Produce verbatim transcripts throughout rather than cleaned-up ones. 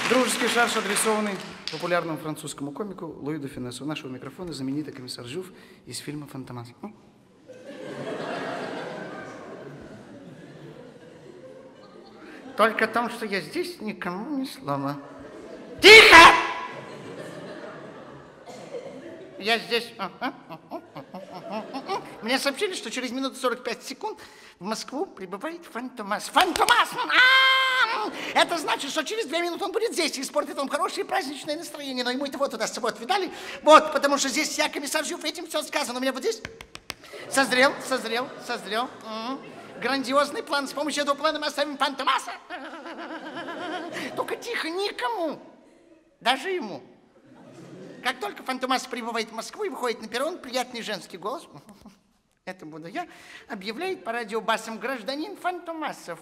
Дружеский шарж, адресованный популярному французскому комику Луи де Фюнесу. У нашего микрофона знаменитый комиссар Жюф из фильма «Фантомас». Только о том, что я здесь, никому ни слова. Тихо! Я здесь... Мне сообщили, что через минуту сорок пять секунд в Москву прибывает Фантомас. Фантомас! Это значит, что через две минуты он будет здесь и испортит вам хорошее праздничное настроение. Но ему это вот туда с собой отвидали. Вот, потому что здесь я, комиссар Жюф, этим все сказано. У меня вот здесь созрел, созрел, созрел. Угу. Грандиозный план. С помощью этого плана мы оставим Фантомаса. Только тихо, никому. Даже ему. Как только Фантомас прибывает в Москву и выходит на перрон, приятный женский голос, это буду я, объявляет по радио басом: гражданин Фантомасов,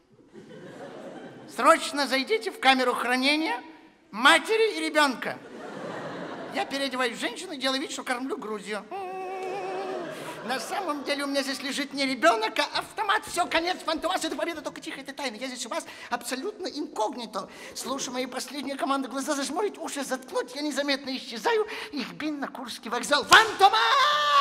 срочно зайдите в камеру хранения матери и ребенка. Я переодеваюсь в женщину и делаю вид, что кормлю Грузию. На самом деле у меня здесь лежит не ребенок, а автомат. Все, конец, Фантомас, это победа, только тихо, это тайна. Я здесь у вас абсолютно инкогнито. Слушай мои последние команды, глаза зажмурить, уши заткнуть, я незаметно исчезаю. Их бин на Курский вокзал. Фантомас!